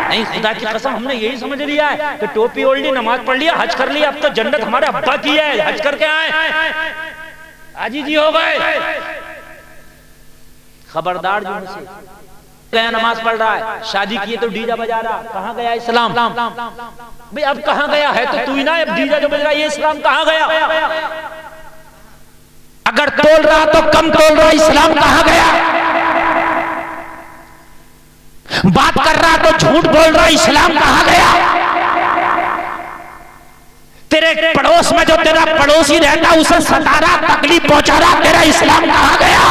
नहीं, खुदा की कसम हमने यही समझ लिया है कि टोपी ओढ़ ली, नमाज पढ़ लिया, हज कर लिया, अब तो जन्नत हमारे अब्बा की है, हज करके आए, हाजी जी हो गए। खबरदार जो मुझसे गया नमाज पढ़ रहा है, शादी की तो डीजा बजा रहा, कहाँ गया इस्लाम? भाई अब कहाँ गया है तो तू ही ना, अब डीजा जो बज रहा है ये इस्लाम कहाँ गया? अगर तोल रहा तो कम तोल रहा, इस्लाम कहाँ गया? बात कर रहा तो झूठ बोल रहा, इस्लाम कहाँ गया? तेरे पड़ोस में जो तेरा पड़ोसी रहता उसे सता रहा, तकलीफ पहुंचा रहा, तेरा इस्लाम कहाँ गया?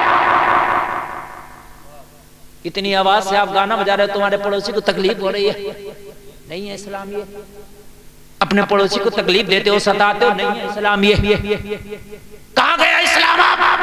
इतनी आवाज से आप गाना बजा रहे हो, तुम्हारे पड़ोसी को तकलीफ हो रही है, नहीं है इस्लाम ये। अपने पड़ोसी को तकलीफ देते हो, सताते हो, नहीं है इस्लाम ये। कहाँ गया इस्लाम?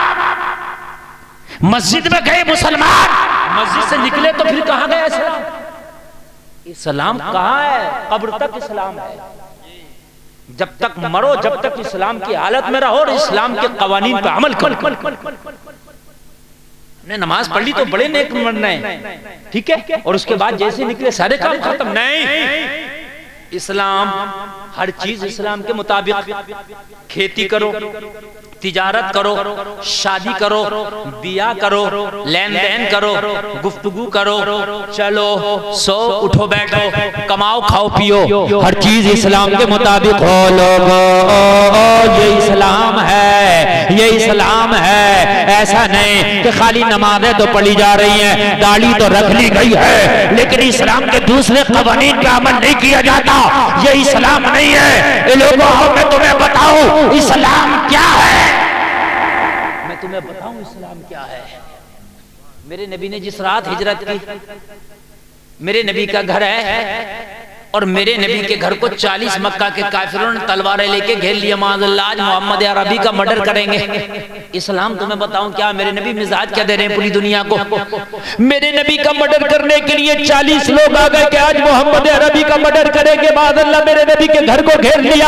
मस्जिद में गए मुसलमान, मस्जिद से निकले तो फिर कहाँ गया इस्लाम? इस्लाम कहाँ है? कब्र तक इस्लाम है। जब तक मरो, जब तक इस्लाम की हालत में रहो और इस्लाम के कवानीन पर अमल करो। ने नमाज पढ़ ली तो बड़े नेक मरना है, ठीक है, और उसके बाद जैसे निकले सारे काम खत्म। नहीं, इस्लाम हर चीज इस्लाम के मुताबिक, खेती करो, तिजारत करो, शादी करो, बिया करो, लेन देन करो, गुफ्तगू करो, चलो सो उठो बैठो, कमाओ खाओ पियो, हर चीज इस्लाम के मुताबिक हो। लोगों ये इस्लाम है, ये इस्लाम है। ऐसा नहीं कि खाली नमाजें तो पढ़ी जा रही हैं, दाढ़ी तो रख ली गई है, लेकिन इस्लाम के दूसरे कवानीन पे अमल नहीं किया जाता, ये इस्लाम नहीं है। लोगों मैं तुम्हें बताऊं इस्लाम क्या है, मैं तुम्हें बताऊं इस्लाम क्या है। मेरे नबी ने जिस रात हिजरत की, मेरे नबी का घर है और मेरे नबी के घर को 40 मक्का के काफिरों ने तलवारें लेके घेर लिया, माज़अल्लाह आज मोहम्मद अरबी का मर्डर करेंगे। इस्लाम तुम्हें बताऊं क्या, मेरे नबी मिजाज क्या दे रहे हैं पूरी दुनिया को। मेरे नबी का मर्डर करने के लिए 40 लोग आ गए कि आज मोहम्मद अरबी का मर्डर करेंगे, माज़अल्लाह मेरे नबी के घर को घेर लिया।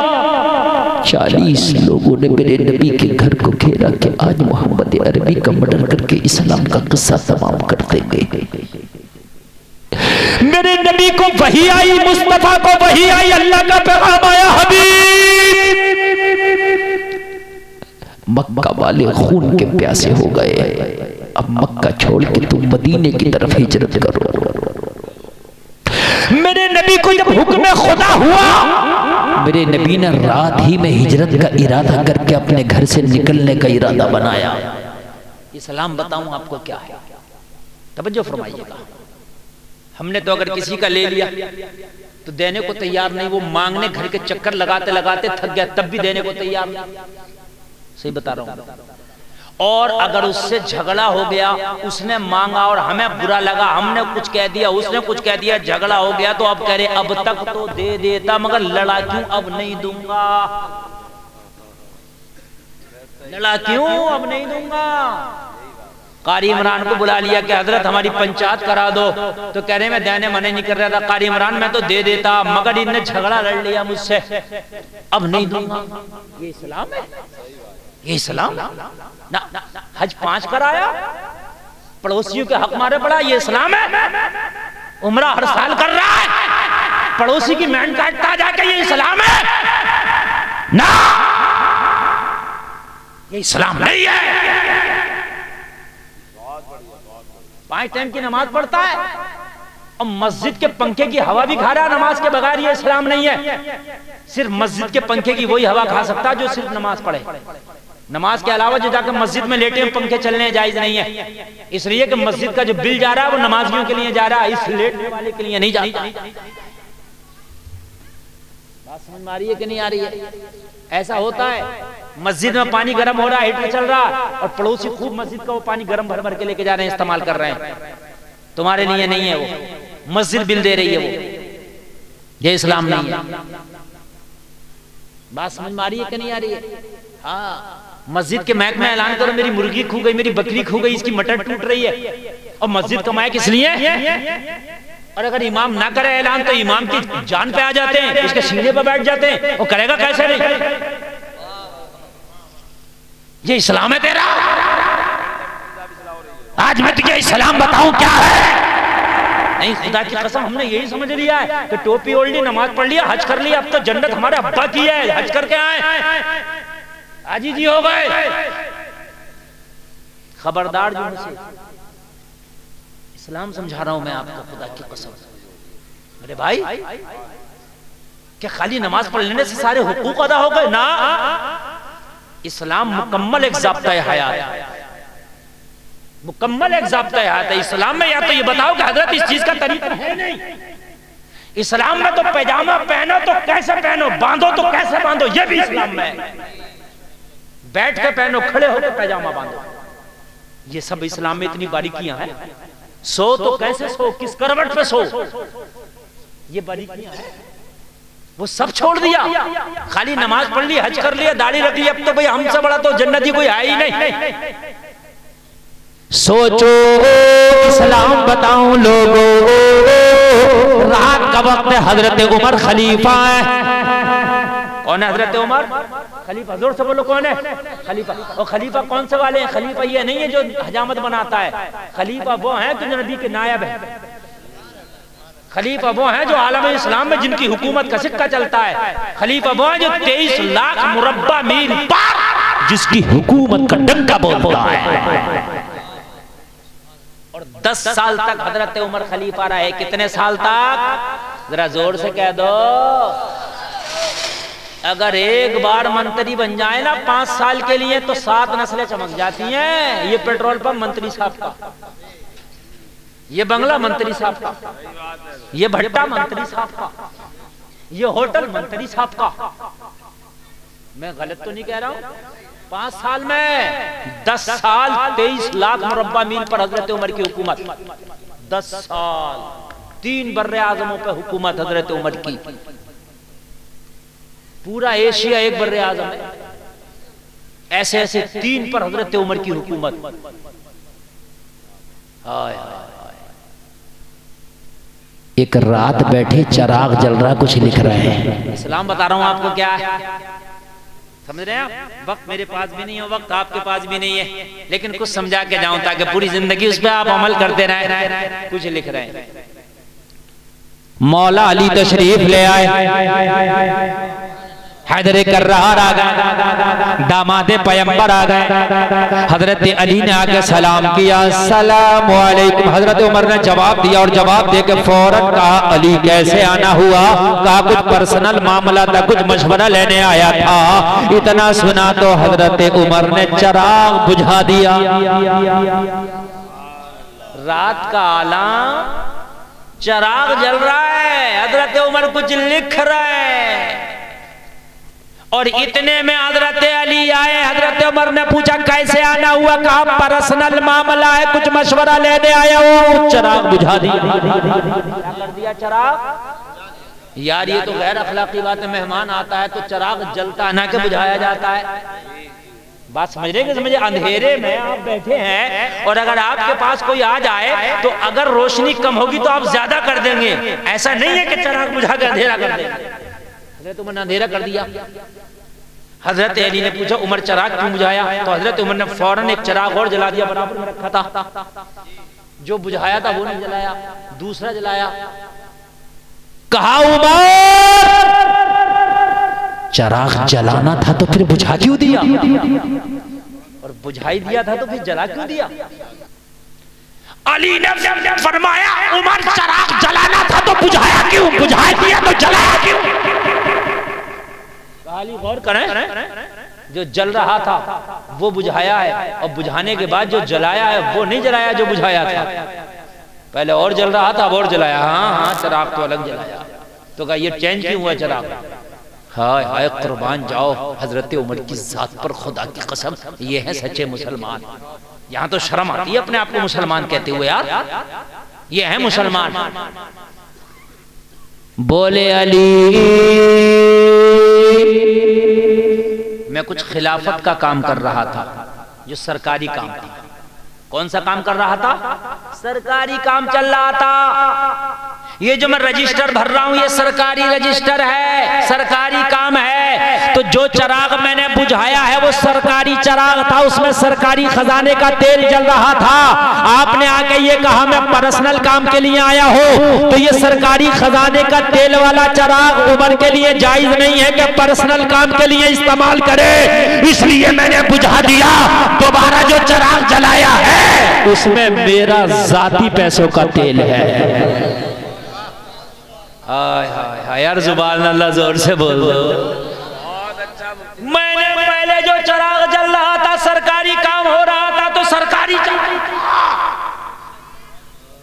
40 लोगों ने मेरे नबी के घर को घेरा कि आज मोहम्मद अरबी का मर्डर करके इस्लाम का किस्सा तमाम कर देंगे। मेरे नबी को वही आई, मुस्तफा को वही आई, अल्लाह का पैगाम आया, हबीब मक्का वाले खून के प्यासे हो गए, अब मक्का छोड़ के तुम मदीने की तरफ हिजरत करो। मेरे नबी को जब हुक्म खुदा हुआ, मेरे नबी ने रात ही में हिजरत का इरादा करके अपने घर से निकलने का इरादा बनाया। इस्लाम बताऊं आपको क्या है, तवज्जो फरमाइएगा। हमने तो अगर किसी का ले लिया तो देने को तैयार नहीं, वो मांगने घर के चक्कर लगाते लगाते थक गया, तब भी देने को तैयार नहीं। सही बता रहा हूं। और अगर उससे झगड़ा हो गया, उसने मांगा और हमें बुरा लगा, हमने कुछ कह दिया, उसने कुछ कह दिया, झगड़ा हो गया, तो अब कह रहे अब तक तो दे देता मगर लड़ा क्यों अब नहीं दूंगा, लड़ा क्यों अब नहीं दूंगा। कारी इमरान को बुला लिया कि हजरत हमारी पंचायत करा दो, तो कह रहे मैं देने मने नहीं कर रहा था कारी इमरान, मैं तो दे देता मगर इनने झगड़ा लड़ लिया मुझसे, अब नहीं दूंगा। ये इस्लाम है, ये इस्लाम ना। हज 5 कराया, पड़ोसियों के हक मारे पड़ा, ये इस्लाम है। उम्रा हर साल कर रहा है, पड़ोसी की मैंड काटता जाके, ये इस्लाम है ना, ये इस्लाम नहीं है। 5 टाइम की नमाज पढ़ता है और मस्जिद के पंखे की हवा भी खा रहा है नमाज के बगैर, ये इस्लाम नहीं है। सिर्फ मस्जिद के पंखे की वही हवा खा सकता है जो सिर्फ नमाज पढ़े। नमाज के अलावा जो जाकर मस्जिद में लेटे पंखे चलने जायज नहीं है, इसलिए कि मस्जिद का जो बिल जा रहा है वो नमाजियों के लिए जा रहा है, इस लेटने वाले के लिए नहीं जाता। बात समझ में आ रही है कि नहीं आ रही है? ऐसा होता है, मस्जिद में पानी गर्म हो रहा है, हीटर चल रहा है और पड़ोसी खूब मस्जिद का वो पानी गर्म भर भर के लेके जा रहे हैं, इस्तेमाल कर रहे हैं, तुम्हारे लिए नहीं है, वो मस्जिद बिल दे रही है, वो ये इस्लाम नहीं है। बात समझ में आ रही है कि नहीं आ रही है? हाँ, मस्जिद के महक में ऐलान करो मेरी मुर्गी खो गई, मेरी बकरी खो गई, इसकी मटर टूट रही है, और मस्जिद का महक इसलिए। और अगर इमाम ना करे ऐलान तो इमाम की जान पे आ जाते हैं, उसके सीने पे बैठ जाते हैं, वो करेगा कैसे नहीं। ये इस्लाम है तेरा? आज मैं तुझे इस्लाम बताऊं क्या है? नहीं, खुदा की कसम हमने यही समझ लिया है कि टोपी ओढ़ ली, नमाज पढ़ लिया, हज कर लिया, अब तो जन्नत हमारे अब्बा की है, हज करके आए, हाजी जी हो गए। खबरदार जो मुझसे इस्लाम समझा रहा हूं मैं आपको, खुदा की कसम। अरे भाई, क्या खाली नमाज पढ़ लेने से सारे हुकूक अदा हो गए? ना, इस्लाम मुकम्मल एक ज़ाब्ता हयात है, मुकम्मल एक ज़ाब्ता हयात है। इस्लाम में या तो ये बताओ कि हजरत इस चीज का तरीका है नहीं। इस्लाम में तो पैजामा पहनो तो कैसे पहनो, बांधो तो कैसे बांधो, ये भी इस्लाम में है। बैठ के पहनो, खड़े होकर पैजामा बांधो, ये सब इस्लाम में इतनी बारीकियां हैं। सो तो कैसे सो, किस करवट पे सो, ये बारीकियां हैं। वो सब छोड़ दिया, खाली नमाज पढ़ ली, हज कर लिया, दाढ़ी रख ली, अब तो भाई हमसे बड़ा तो जन्नती कोई है ही नहीं। सोचो इस्लाम बताऊं लोगों, रात का वक्त है, हजरत उमर खलीफा है। कौन है हजरत उमर? खलीफा। जोर से बोलो, कौन है खलीफा? और खलीफा कौन से वाले हैं? खलीफा ये नहीं है जो हजामत बनाता है, खलीफा वो है जो नबी के नायब है। खलीफा वो है जो आलम इस्लाम में जिनकी हुकूमत का सिक्का चलता है। खलीफा वो है जो 23 लाख मुरब्बा मील पार जिसकी हुकूमत का डंका बोलता है। और 10 साल तक हजरत उमर खलीफा रहे। कितने साल तक? जरा जोर से कह दो। अगर एक बार मंत्री बन जाए ना 5 साल के लिए तो 7 नस्लें चमक जाती हैं। ये पेट्रोल पंप मंत्री साहब का, ये बंगला मंत्री साहब का, ये भट्टा मंत्री साहब का, ये होटल मंत्री साहब का। मैं गलत तो नहीं कह रहा हूं? 5 साल में 10 साल 23 लाख मुरब्बा मील पर हजरत उमर की हुकूमत। 10 साल 3 बर्रे आजमों पर हुकूमत हजरत उमर की। पूरा एशिया एक बर्रे आजम है, ऐसे ऐसे 3 पर हजरत उमर की हुकूमत। हाय एक रात बैठे चिराग जल रहा, कुछ लिख रहे हैं। इस्लाम बता रहा हूं आपको क्या है, समझ रहे हैं आप? वक्त मेरे पास भी नहीं है, वक्त आपके पास भी नहीं है, लेकिन कुछ समझा के जाऊं ताकि पूरी जिंदगी उस पर आप अमल करते रहें। कुछ लिख रहे हैं। मौला अली तशरीफ ले आए, हैदर कर्रार आ गए, दामाद पैगंबर आ गए। हजरत अली ने आके सलाम किया, सलाम वालेकुम। हजरत उमर ने जवाब दिया और जवाब देके फौरन कहा, अली कैसे आना हुआ? कहा कुछ पर्सनल मामला था, कुछ मशवरा लेने आया था। इतना सुना तो हजरत उमर ने चिराग बुझा दिया। रात का आलम, चिराग जल रहा है, हजरत उमर कुछ लिख रहे हैं। और इतने में हजरत अली आए। हजरत उमर ने पूछा कैसे आना हुआ? कहा पर्सनल मामला है, कुछ मशवरा लेने आया हूं। चिराग बुझा दिया। क्या कर दिया? चिराग। यार ये तो गैर अखलाकी बात है। मेहमान आता है तो चिराग जलता ना के बुझाया जाता है। बात समझ रहे हैं? समझे? अंधेरे में आप बैठे हैं और अगर आपके पास कोई आ जाए तो अगर रोशनी कम होगी तो आप ज्यादा कर देंगे। ऐसा नहीं है कि चिराग बुझा के अंधेरा कर देंगे। हजरत उमर ने अंधेरा कर दिया। हजरत अली ने पूछा उमर चिराग क्यों बुझाया? तो हजरत उमर ने फौरन एक चिराग और जला दिया, बराबर में रखा था। जो बुझाया था वो नहीं जलाया, दूसरा जलाया। कहा उमर चिराग जलाना था तो फिर बुझा क्यों दिया? और बुझाई दिया था तो फिर जला क्यों दिया? अली ने फरमाया उमर चिराग जलाना था तो बुझाया क्यों? बुझा दिया तो जलाया क्यों? खाली गौर करें, जो जल रहा था वो बुझाया है और बुझाने के बाद जो जलाया है वो नहीं जलाया जो बुझाया था। पहले और जल रहा था अब और जलाया। हाँ, चिराग तो अलग जलाया। तो कहा ये चेंज क्यों हुआ चिराग? हाय हाय कुर्बान जाओ हजरत उमर की जात पर, खुदा की कसम ये है सच्चे मुसलमान। यहाँ तो शर्म आती है अपने आप को मुसलमान कहते हुए। यार ये है मुसलमान। बोले अली मैं कुछ खिलाफत का काम कर रहा था, जो सरकारी काम था। कौन सा काम कर रहा था? सरकारी काम चल रहा था। ये जो मैं रजिस्टर भर रहा हूं ये सरकारी रजिस्टर है, सरकारी काम है। तो जो चराग मैंने बुझाया है वो सरकारी चराग था, उसमें सरकारी खजाने का तेल जल रहा था। आपने आके ये कहा मैं पर्सनल काम के लिए आया हूँ, तो ये सरकारी खजाने का तेल वाला चराग उमर के लिए जायज नहीं है कि पर्सनल काम के लिए इस्तेमाल करे, इसलिए मैंने बुझा दिया। दोबारा जो चराग जलाया है उसमें मेरा जाती पैसों का तेल है। हाय हाय हाय यार, जुबान अल्लाह जोर से बोल दो। मैंने पहले जो चराग जल